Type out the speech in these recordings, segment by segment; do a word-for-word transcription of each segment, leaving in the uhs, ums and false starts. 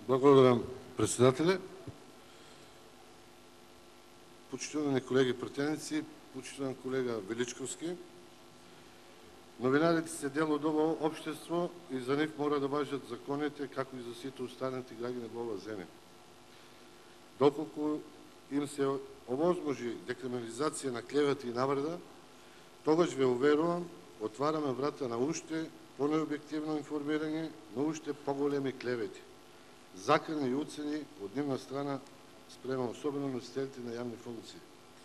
Благодарам, председателя. Почитувани колеги пратеници, почитуван колега Величковски, новинарите се дел од ово општество и за нив мора да важат законите, како и за сите останати граѓани во ова земја. Доколку им се овозможи декриминализација на клевета и навреда, тогаш ве уверувам, отвараме врата на уште понеобјективно информирање, на уште поголеми клевети, закани и уцени од нивна страна спрема особено носителите на јавни функции.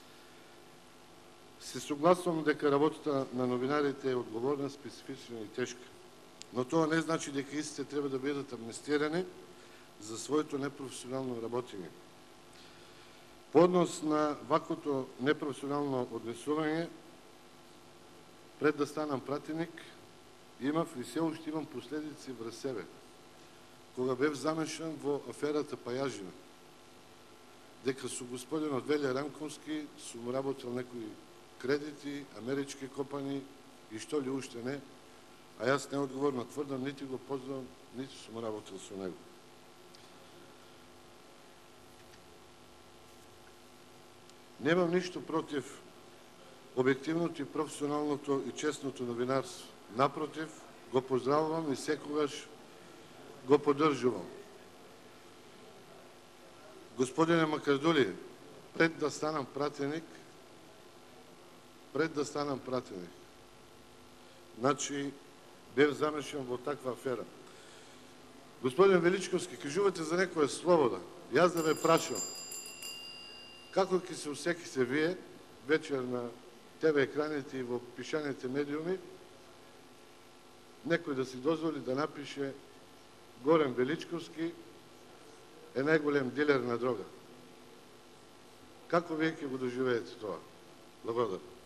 Се согласувам дека работата на новинарите е одговорна, специфична и тешка, но тоа не значи дека истите треба да бидат амнестирани за своето непрофесионално работење. По однос на ваквото непрофесионално однесување, пред да станам пратеник, имав и се уште имам последици врз себе. Кога бев замешан во аферата Пајажина, дека со господинот Веле Ранковски сум работел некои кредити, амерички компании и што ли уште не, а јас неодговорно тврдам, нити го познавам, нити сум работел со него. Немам ништо против објективното и професионалното и честното новинарство. Напротив, го поздравувам и секогаш го поддржувам. Господине Макардули, пред да станам пратеник, пред да станам пратеник, значи бев замешан во таква афера. Господин Величковски, кажувате за некоја слобода. Јас да ве прашам, како ќе се усеките вие вечер на те ве екраните и во пишаните медиуми, некој да си дозволи да напише Горан Величковски е најголем дилер на дрога. Како вие ќе го доживеете тоа? Благодарам.